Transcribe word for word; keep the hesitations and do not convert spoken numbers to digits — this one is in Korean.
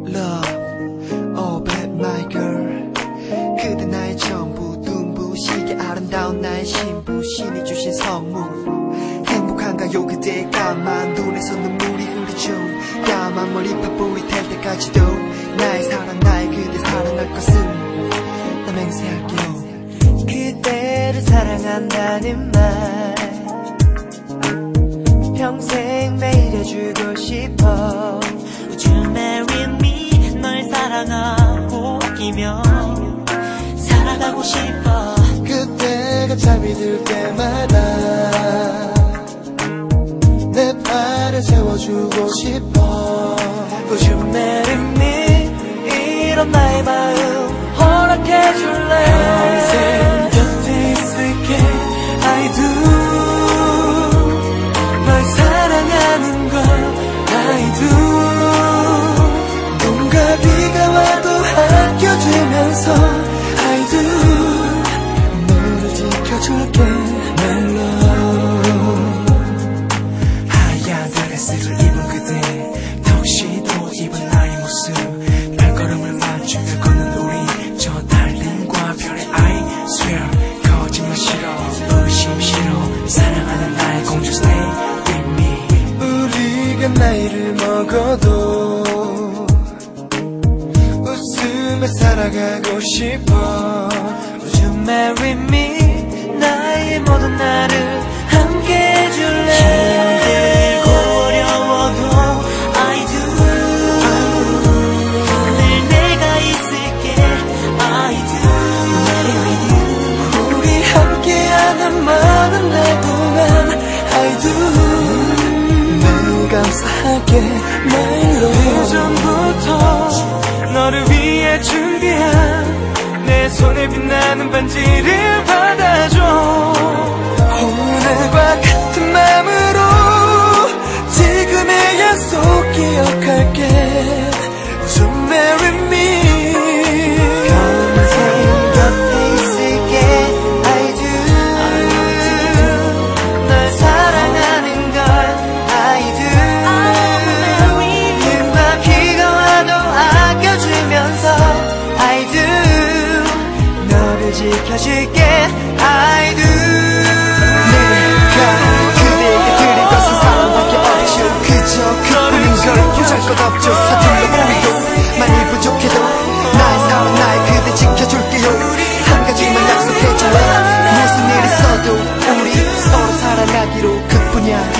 Love, oh babe my girl. 그대 나의 전부 눈부시게 아름다운 나의 신부. 신이 주신 선물. 행복한가요 그대의 까만 눈에서 눈물이 흐르죠. 까만 머리파 뿌리 될 때까지도 나의 사랑 나의 그대 사랑할 것은 나 맹세할게요. 그대를 사랑한다는 말 평생 매일 해주고 싶어. Would you marry me? 널 사랑하고 아끼며 살아가고 싶어. 그때가 잠이 들 때마다 내 팔에 채워주고 싶어. Would you marry me? 이런 나의 마음 허락해줄래? 평생 곁에 있을게 I do. 널 사랑하는 걸 I do. 뭔가 비가 와도 아껴주면서 I do. 너를 지켜줄게 my love. 하얀 드레스를 입은 그대 턱시도 입은 나의 모습 발걸음을 맞추며 걷는 우리 저 달림과 별의 I swear 거짓말 싫어 의심 싫어 사랑하는 나의 공주 stay with me. 우리가 나이를 먹어도 웃으며 살아가고 싶어. Would you marry me? 나의 모든 나를 함께 해줄래? 힘들고 어려워도 I do. 늘 내가 있을게 I do. Marry with you. 우리 함께하는 많은 날 동안 I do. 늘 감사하게 my love. 예전부터 너를 위해 준비한 내 손에 빛나는 반지를 받아줘. 오늘과 같은 마음으로 지금의 약속 기억할게. Would you marry me? 평생 곁에 있을게 I do. 널 사랑하는 걸 I do. 눈과 비가 와도 아껴주면서 I do. 너를 지켜줄게 I do. 내가 그대에게 드린 것은 사랑밖에 없죠. 그저 그뿐인 걸 보잘 것 없죠. 서툴러 보이도 많이 부족해도 나의 사랑 나의 그대 지켜줄게요. 한 가지만 약속해줄래? 무슨 일 있어도 우리 서로 사랑하기로 그뿐이야.